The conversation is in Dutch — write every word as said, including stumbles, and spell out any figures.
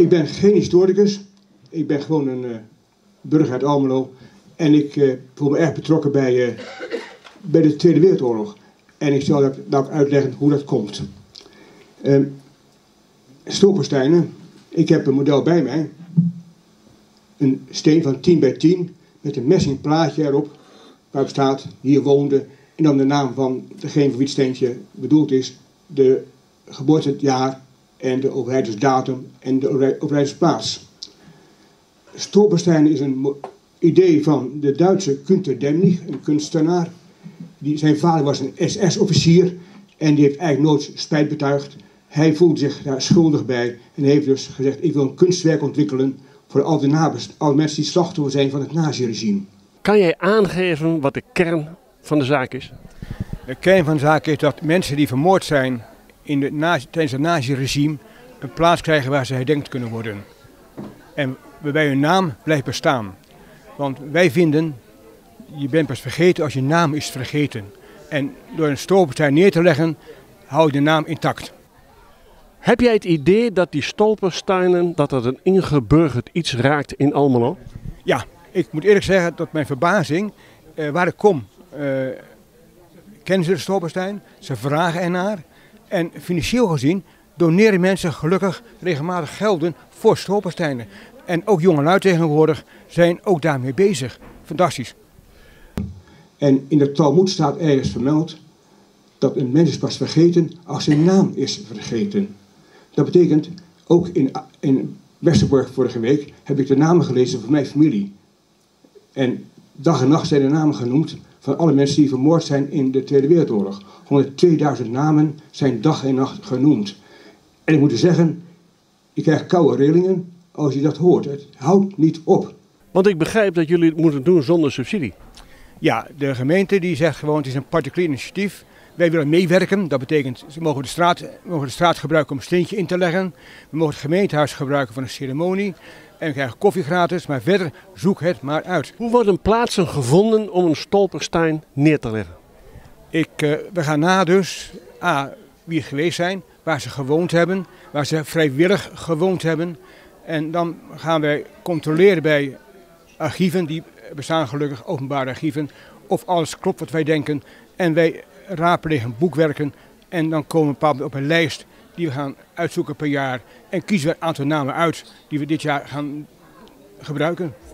Ik ben geen historicus. Ik ben gewoon een uh, burger uit Almelo. En ik uh, voel me erg betrokken bij, uh, bij de Tweede Wereldoorlog. En ik zal dat nou uitleggen hoe dat komt. Uh, Stolpersteinen. Ik heb een model bij mij. Een steen van tien bij tien. Met een messing plaatje erop. Waarop staat, hier woonde. En dan de naam van degene voor wie het steentje bedoeld is. De geboortejaar en de overlijdensdatum en de overlijdensplaats. Stolperstein is een idee van de Duitse Günter Demnig, een kunstenaar. Die, zijn vader was een S S-officier en die heeft eigenlijk nooit spijt betuigd. Hij voelde zich daar schuldig bij en heeft dus gezegd, ik wil een kunstwerk ontwikkelen voor al de nabest, alle mensen die slachtoffer zijn van het naziregime. Kan jij aangeven wat de kern van de zaak is? De kern van de zaak is dat mensen die vermoord zijn in de nazi, tijdens het naziregime een plaats krijgen waar ze herdenkt kunnen worden. En waarbij hun naam blijft bestaan. Want wij vinden, je bent pas vergeten als je naam is vergeten. En door een stolperstein neer te leggen, hou je de naam intact. Heb jij het idee dat die stolpersteinen, dat dat een ingeburgerd iets raakt in Almelo? Ja, ik moet eerlijk zeggen dat mijn verbazing, uh, waar ik kom, uh, kennen ze de stolperstein, ze vragen ernaar. En financieel gezien doneren mensen gelukkig regelmatig gelden voor stolpersteinen. En ook jongelui tegenwoordig zijn ook daarmee bezig. Fantastisch. En in de Talmoed staat ergens vermeld dat een mens is pas vergeten als zijn naam is vergeten. Dat betekent, ook in, in Westerbork vorige week heb ik de namen gelezen van mijn familie. En dag en nacht zijn de namen genoemd van alle mensen die vermoord zijn in de Tweede Wereldoorlog. honderdtweeduizend namen zijn dag en nacht genoemd. En ik moet u zeggen, ik krijg koude rillingen als je dat hoort. Het houdt niet op. Want ik begrijp dat jullie het moeten doen zonder subsidie. Ja, de gemeente die zegt gewoon het is een particulier initiatief. Wij willen meewerken. Dat betekent, ze mogen de straat, mogen de straat gebruiken om een steentje in te leggen. We mogen het gemeentehuis gebruiken voor een ceremonie. En we krijgen koffie gratis, maar verder zoek het maar uit. Hoe worden plaatsen gevonden om een stolperstein neer te leggen? Ik, uh, we gaan na dus, A, wie het geweest zijn, waar ze gewoond hebben, waar ze vrijwillig gewoond hebben. En dan gaan wij controleren bij archieven, die bestaan gelukkig, openbare archieven, of alles klopt wat wij denken. En wij raadplegen boekwerken en dan komen we bepaald op een lijst die we gaan uitzoeken per jaar. En kiezen we een aantal namen uit die we dit jaar gaan gebruiken.